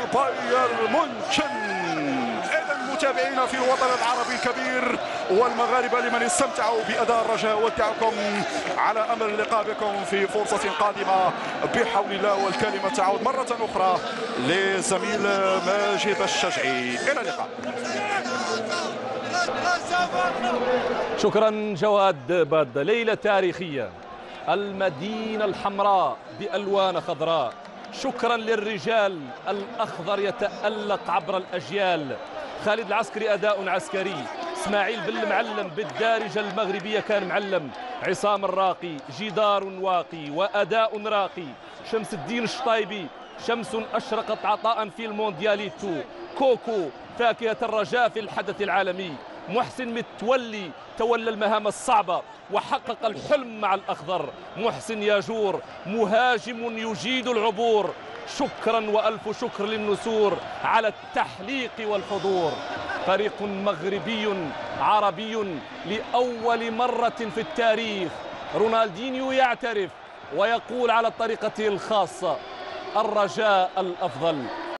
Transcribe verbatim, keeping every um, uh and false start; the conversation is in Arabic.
بايرن مونشن. إذا متابعينا في الوطن العربي الكبير والمغاربة لمن استمتعوا بأداء الرجاء، ودعكم على أمل اللقاء بكم في فرصة قادمة بحول الله، والكلمة تعود مرة أخرى لزميل ماجد الشجعي. إلى اللقاء. شكرا جواد باد. ليلة تاريخية، المدينة الحمراء بألوان خضراء. شكرا للرجال، الأخضر يتألق عبر الأجيال. خالد العسكري أداء عسكري، اسماعيل بالمعلم بالدارجة المغربية كان معلم، عصام الراقي جدار واقي وأداء راقي. شمس الدين الشطايبي، شمس أشرقت عطاء في الموندياليتو. كوكو فاكهة الرجاء في الحدث العالمي. محسن متولي تولى المهام الصعبة وحقق الحلم مع الأخضر. محسن ياجور مهاجم يجيد العبور. شكرا وألف شكر للنسور على التحليق والحضور. فريق مغربي عربي لأول مرة في التاريخ. رونالدينيو يعترف ويقول على طريقته الخاصة: الرجاء الأفضل.